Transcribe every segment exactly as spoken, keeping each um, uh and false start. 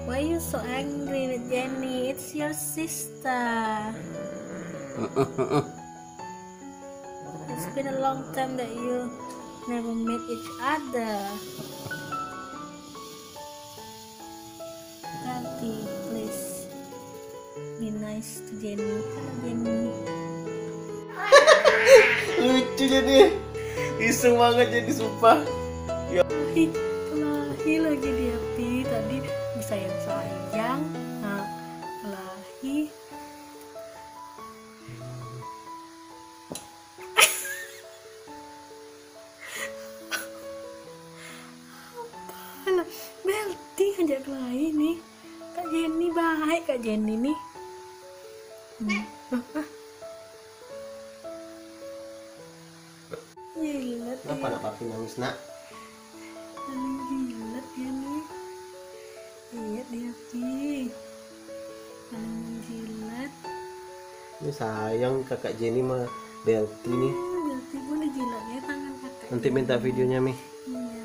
Why you so angry with Jenny? It's your sister. It's been a long time that you never met each other. Tati, please be nice to Jenny. Hello, Jenny. Lucu jadi, iseng banget jadi sumpah. Ya. Ih, kelahi lagi dia Pi. Tadi disayang sayang, nah kelahi. Apalah, belting aja kelahi nih. Kak Jenny baik, Kak Jenny nih. Hmm. Jilat Kenapa ya. anak papi nangis nak? Aneh jilat ya nih. Iya dia Pi. Aneh jilat. Ini sayang kakak Jenny mah Belty nih. Hmm, berarti boleh jilatnya tangan kakak. Nanti minta videonya Mi. Iya.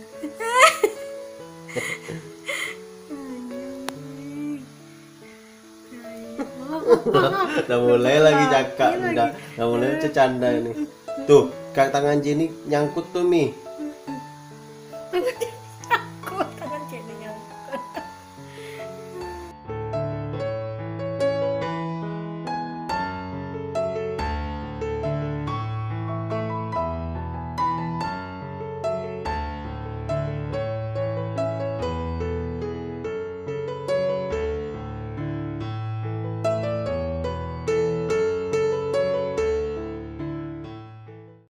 Udah mulai lagi cakap, Lagi. udah, udah mulai bercanda ini. Tuh, kak tangan Jenny nyangkut tuh Mi. Tangan